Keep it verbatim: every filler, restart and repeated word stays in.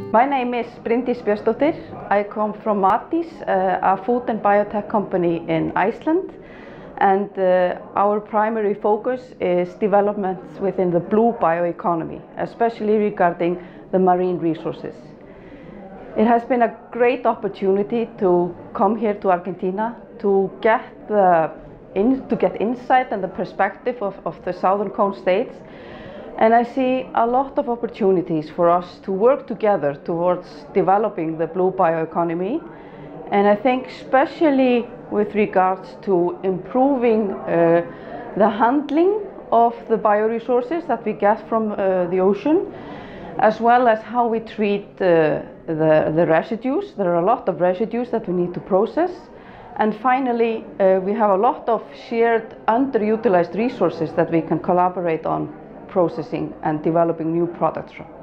My name is Bryndís Björnsdóttir. I come from Matís, uh, a food and biotech company in Iceland, and uh, our primary focus is developments within the blue bioeconomy, especially regarding the marine resources. It has been a great opportunity to come here to Argentina to get the in, to get insight and the perspective of, of the Southern Cone states. And I see a lot of opportunities for us to work together towards developing the blue bioeconomy. And I think especially with regards to improving uh, the handling of the bioresources that we get from uh, the ocean, as well as how we treat uh, the, the residues. There are a lot of residues that we need to process. And finally, uh, we have a lot of shared underutilized resources that we can collaborate on processing and developing new products from.